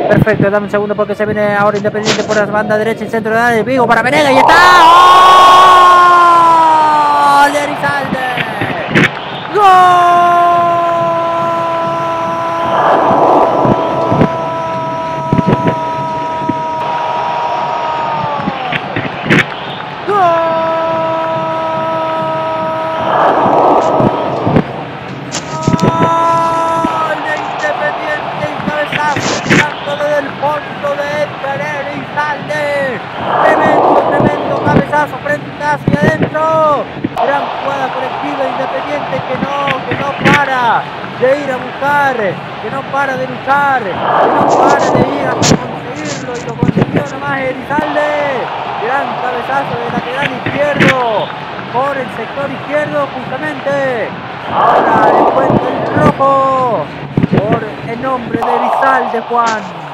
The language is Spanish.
Perfecto, dame un segundo porque se viene ahora Independiente por la banda derecha y centro de área. Vigo para Venegas y está. ¡Gol de Elizalde! ¡Gol! Tremendo cabezazo frente hacia adentro. Gran jugada colectiva de Independiente que no para de ir a buscar, que no para de luchar, que no para de ir hasta conseguirlo y lo consiguió nomás Elizalde. Gran cabezazo de lateral izquierdo por el sector izquierdo justamente. Ahora encuentra el rojo por el nombre de Elizalde, Juan.